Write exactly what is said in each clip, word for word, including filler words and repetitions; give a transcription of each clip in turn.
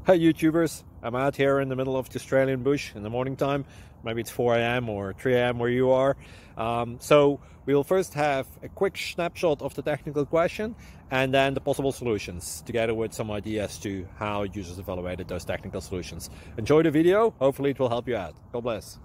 Hi YouTubers, I'm out here in the middle of the Australian bush in the morning time. Maybe it's four A M or three A M where you are. Um, so we'll first have a quick snapshot of the technical question and then the possible solutions, together with some ideas to how users evaluated those technical solutions. Enjoy the video, hopefully it will help you out. God bless.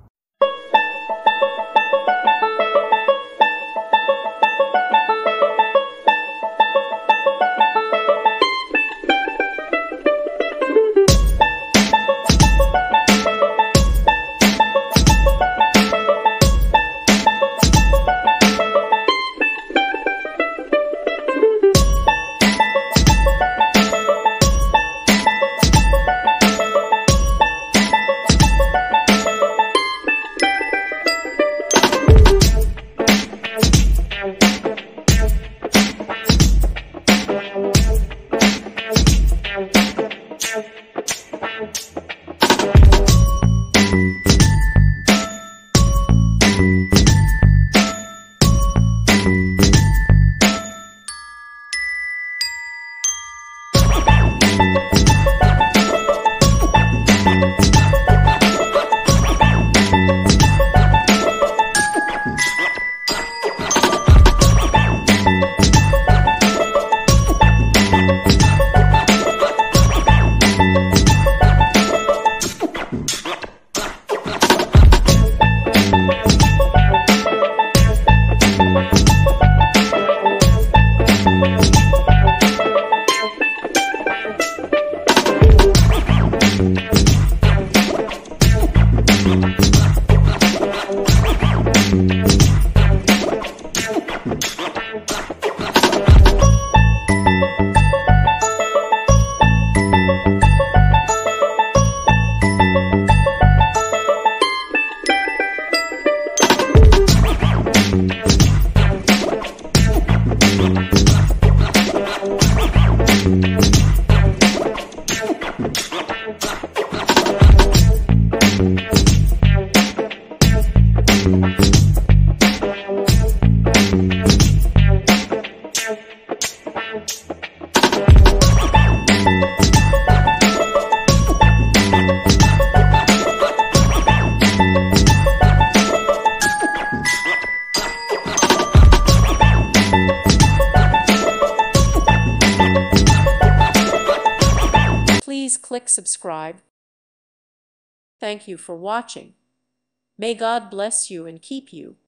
Please click subscribe. Thank you for watching. May God bless you and keep you.